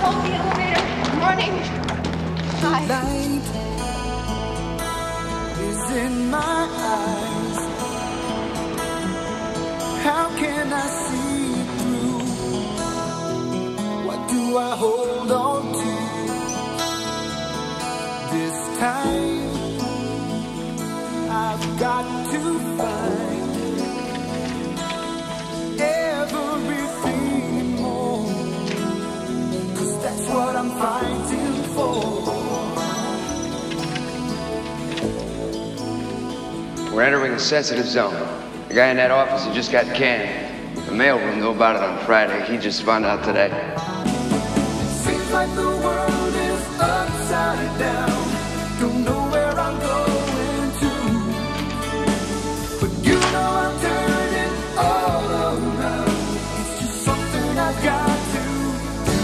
hold the elevator. Morning. Hi. Light is in my eyes. How can I see through? What do I hold on to? This time I've got to find everything more, 'cause that's what I'm fighting for. We're entering a sensitive zone. The guy in that office, he just got canned. The mailroom knew about it on Friday. He just found out today. Seems like the world is upside down. Don't know where I'm going to, but you know I'm turning all around. It's just something I've got to do.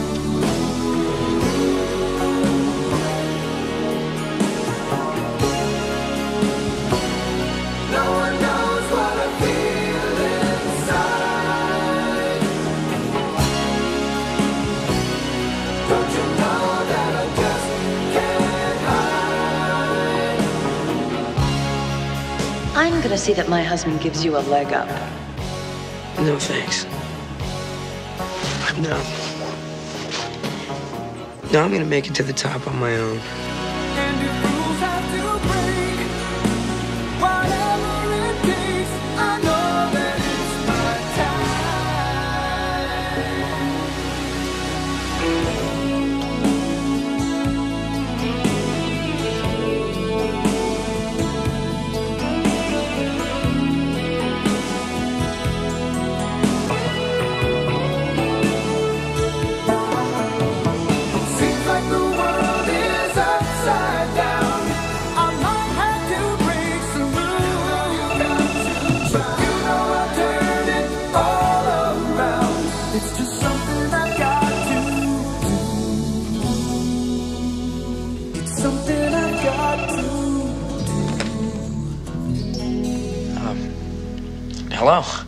No one knows what I feel inside. Don't you know that I just can't hide? I'm gonna see that my husband gives you a leg up. No thanks. No. No, I'm gonna make it to the top on my own. And if rules have to break, whatever it takes, I know that it's my Seems like the world is upside down. I might have to break some rules, but you know I'll turn it all around. It's just something I've got to do. It's something I've got to do. Hello.